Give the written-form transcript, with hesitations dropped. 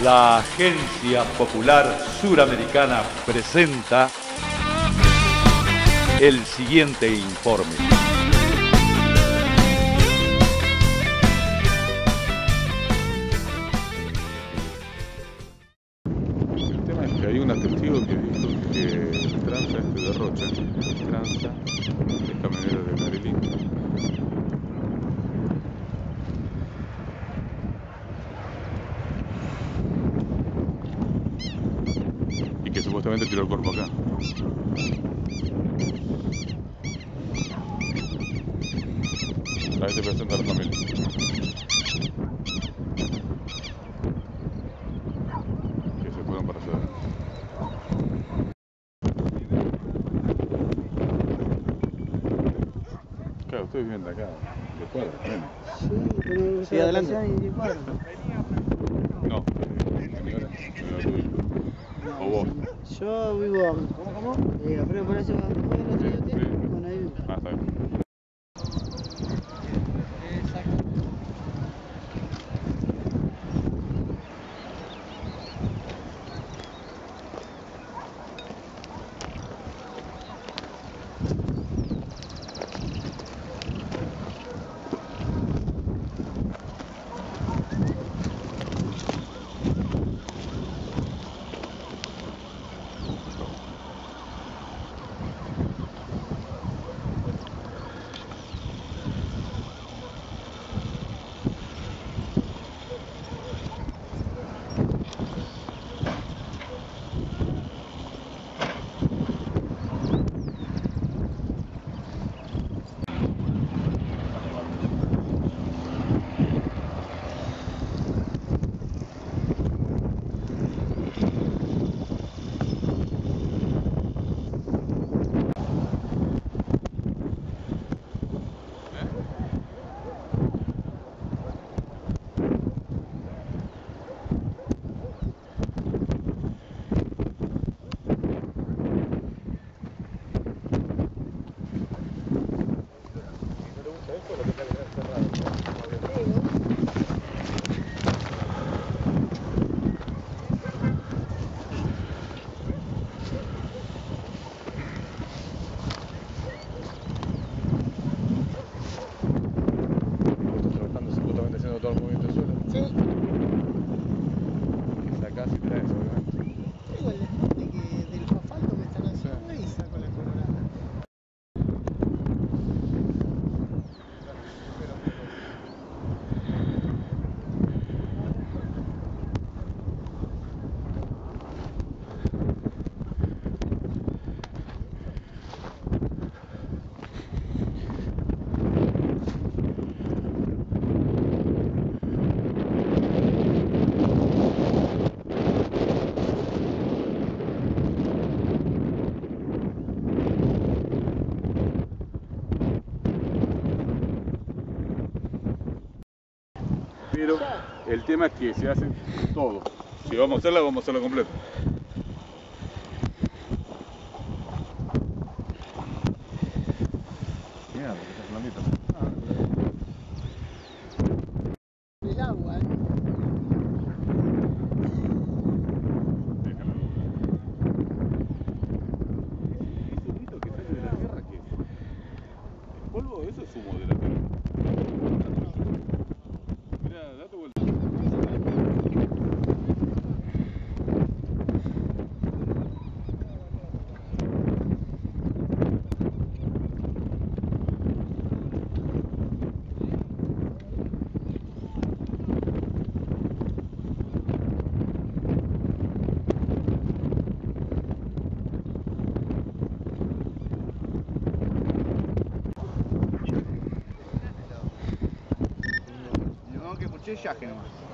La Agencia Popular Suramericana presenta el siguiente informe. El tema es que hay un testigo que dijo que el tranza de Rocha, el tranza es camionero de Marilyn. Y que supuestamente tiró el cuerpo acá. Ahí se presenta la familia. Que se fueron para allá. Claro, ustedes viven de acá, de cuadra, ¿no? Sí, pero Sí, adelante. y cuadra. No, señora, no tuyo. O vos. Yo vivo, ¿cómo? Alfredo Palacio, después del otro Sí. bueno, ahí vivo. Ah, está bien. Todo el movimiento suelo. Sí. Sacás y traes, obviamente. Tengo el de que del asfalto me están haciendo y saco la colorada. Pero el tema es que se hace todo. Si vamos a hacerla completa. Mira, esta flamita. El agua, Déjalo. Ese humito que sale de la tierra, ¿qué es? ¿El polvo? Eso es humo de la tierra. Mira, date vuelta. No, que escuché yaje nomás.